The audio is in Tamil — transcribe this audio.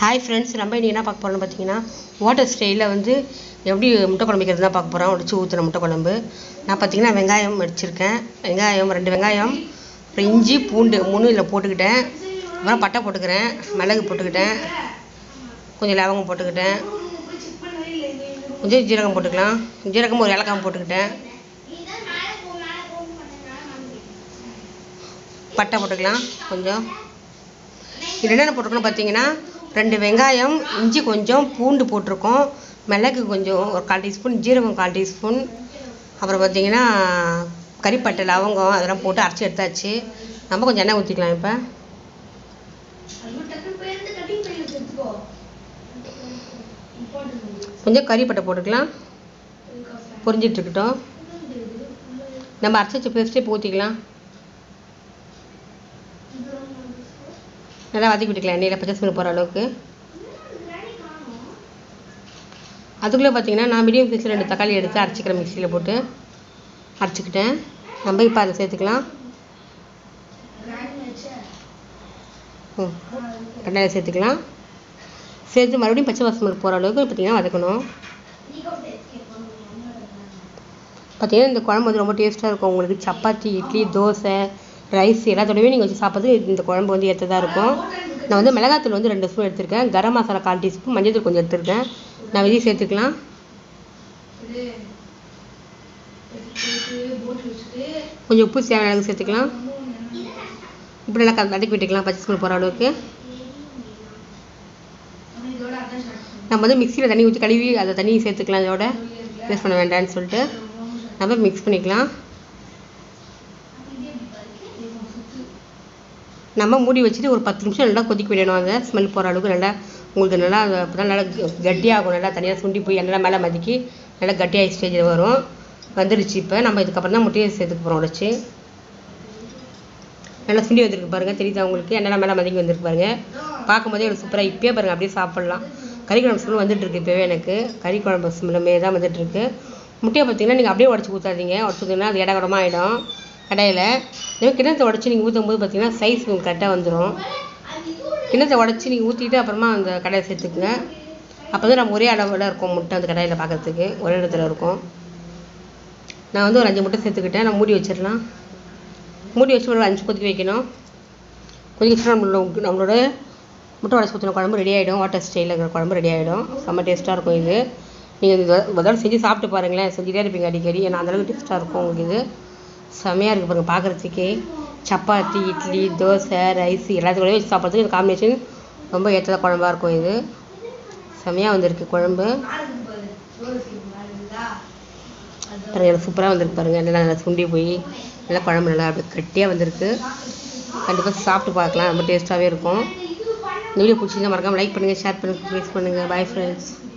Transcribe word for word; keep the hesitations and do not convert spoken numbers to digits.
ஹாய் ஃப்ரெண்ட்ஸ், நம்ம இன்றைக்கி என்ன பார்க்க போகிறோம்னு பார்த்தீங்கன்னா வாட்டர் ஸ்டைலில் வந்து எப்படி முட்டை குழம்பு வைக்கிறது தான் பார்க்க போகிறோம். உடச்சி ஊற்றுன முட்டை குழம்பு. நான் பார்த்தீங்கன்னா வெங்காயம் வச்சுருக்கேன். வெங்காயம் ரெண்டு வெங்காயம், அப்புறம் இஞ்சி பூண்டு மூணு இதில் போட்டுக்கிட்டேன். அப்புறம் பட்டை போட்டுக்கிறேன், மிளகு போட்டுக்கிட்டேன், கொஞ்சம் லவங்கம் போட்டுக்கிட்டேன், கொஞ்சம் ஜீரகம் போட்டுக்கலாம். ஜீரகம் ஒரு ஏலக்காய் போட்டுக்கிட்டேன், பட்டை போட்டுக்கலாம் கொஞ்சம். இது என்னென்ன போட்டிருக்கோன்னு பார்த்தீங்கன்னா ரெண்டு வெங்காயம், இஞ்சி கொஞ்சம், பூண்டு போட்டிருக்கோம், மிளகு கொஞ்சம் ஒரு கால் டீஸ்பூன், ஜீரகம் கால் டீஸ்பூன், அப்புறம் பார்த்தீங்கன்னா கறிப்பட்டை லவங்கம் அதெல்லாம் போட்டு அரைச்சி எடுத்தாச்சு. நம்ம கொஞ்சம் எண்ணெய் ஊற்றிக்கலாம். இப்போ கொஞ்சம் கறிப்பட்டை போட்டுக்கலாம், பொரிஞ்சிட்டு இருக்கட்டும். நம்ம அரைச்சி வச்ச பேஸ்ட்டே இப்போ ஊற்றிக்கலாம். நல்லா வதக்கி விட்டுக்கலாம் எண்ணெயில் பச்சை ஸ்மெல் போகிற அளவுக்கு. அதுக்குள்ளே பார்த்தீங்கன்னா நான் மீடியம் சைஸில் ரெண்டு தக்காளி எடுத்து அரைச்சிக்கிறேன், மிக்சியில் போட்டு அரைச்சிக்கிட்டேன். நம்ம இப்போ அதை சேர்த்துக்கலாம். எண்ணெயில் சேர்த்துக்கலாம். சேர்த்து மறுபடியும் பச்சை வாசனை போகிற அளவுக்கு பார்த்தீங்கன்னா வதக்கணும். பார்த்தீங்கன்னா இந்த குழம்பு வந்து ரொம்ப டேஸ்ட்டாக இருக்கும். உங்களுக்கு சப்பாத்தி, இட்லி, தோசை, ரைஸ் எல்லாத்தோடவே நீங்கள் வச்சு சாப்பிட்றது இந்த குழம்பு வந்து ஏற்றதாக இருக்கும். நான் வந்து மிளகாத்தூள் வந்து ரெண்டு ஸ்பூன் எடுத்திருக்கேன், கரம் மசாலா கால் டீஸ்பூன், மஞ்சள் தூள் கொஞ்சம் எடுத்துருக்கேன். நான் இதையும் சேர்த்துக்கலாம். கொஞ்சம் உப்பு தேவையான அளவுக்கு சேர்த்துக்கலாம். இப்படி நல்லா வதக்கி விட்டுக்கலாம் பச்சை ஸ்மெல் போகிற அளவுக்கு. நம்ம வந்து மிக்சியில் தண்ணி ஊற்றி கழுவி அதை தண்ணியை சேர்த்துக்கலாம். இதோட வேஸ்ட் பண்ண வேண்டாம்னு சொல்லிட்டு நம்ம மிக்ஸ் பண்ணிக்கலாம். நம்ம மூடி வச்சுட்டு ஒரு பத்து நிமிஷம் நல்லா கொதிக்க விடணும். அந்த ஸ்மெல் போகிற அளவுக்கு நல்லா உங்களுக்கு நல்லா அப்போ தான் நல்லா கட்டியாகும். நல்லா தனியாக சுண்டி போய் எண்ணெய் மேலே மதிக்கி நல்லா கட்டியாகி ஸ்டேஜில் வரும். வந்துடுச்சு. இப்போ நம்ம இதுக்கப்புறம் தான் முட்டையை சேர்த்துக்க போகிறோம். உடச்சி நல்லா சுண்டி வந்துருக்கு பாருங்கள், தெரியுதா உங்களுக்கு? எண்ணெய் மேலே மதிக்கி வந்துருக்கு பாருங்கள். பார்க்கும்போதே எனக்கு சூப்பராக இப்போயே பாருங்கள், அப்படியே சாப்பிட்லாம். கறி குழம்பு ஸ்மெல் வந்துட்டுருக்கு. இப்போவே எனக்கு கறி குழம்பு ஸ்மெல்லுமே தான் வந்துட்டுருக்கு. முட்டையை பார்த்தீங்கன்னா நீங்கள் அப்படியே உடச்சி ஊற்றாதீங்க. உடச்சி ஊற்றிங்கன்னா அது இடகடமாக ஆகிடும். கடையில் நீங்கள் கிண்ணத்தை உடச்சி நீங்கள் ஊற்றும் போது பார்த்தீங்கன்னா சைஸ் உங்களுக்கு கரெக்டாக வந்துடும். கிண்ணத்தை உடச்சி நீங்கள் ஊற்றிட்டு அப்புறமா அந்த கடையில் சேர்த்துக்குங்க. அப்போ தான் நம்ம ஒரே அளவில் இருக்கும் முட்டை அந்த கடையில் பார்க்குறதுக்கு ஒரே இடத்துல இருக்கும். நான் வந்து ஒரு அஞ்சு முட்டை சேர்த்துக்கிட்டேன். நான் மூடி வச்சிடலாம். மூடி வச்சு ஒரு அஞ்சு கொதிக்க வைக்கணும். கொதிக்க வச்சுட்டு நம்மளோட நம்மளோட முட்டை உடச்சி ஊற்றின குழம்பு ரெடி ஆகிடும். வாட்டர் ஸ்டைலில் இருக்கிற குழம்பு ரெடி ஆகிடும். செம்ம டேஸ்ட்டாக இருக்கும் இது. நீங்கள் இது முதல்ல செஞ்சு சாப்பிட்டு பாருங்களேன். செஞ்சுட்டே இருப்பீங்க அடிக்கடி. ஏன்னா அந்தளவுக்கு டேஸ்ட்டாக இருக்கும் உங்களுக்கு. இது செம்மையாக இருக்குது பாருங்கள் பார்க்குறதுக்கே. சப்பாத்தி, இட்லி, தோசை, ரைஸ் எல்லாத்துக்கூடவே வச்சு சாப்பிட்றதுக்கு இந்த காம்பினேஷன் ரொம்ப ஏற்றதாக குழம்பாக இருக்கும். இது செம்மையாக வந்திருக்கு குழம்பு. பாருங்கள் சூப்பராக வந்திருக்கு பாருங்கள். நல்லா நல்லா சுண்டி போய் நல்லா குழம்பு நல்லா அப்படி கட்டியாக வந்திருக்கு. கண்டிப்பாக சாப்பிட்டு பார்க்கலாம். ரொம்ப டேஸ்ட்டாகவே இருக்கும். இந்த வீடியோ பிடிச்சிருந்தா மறக்காமல் லைக் பண்ணுங்கள், ஷேர் பண்ணுங்கள், ப்ளீஸ் பண்ணுங்கள். Bye friends.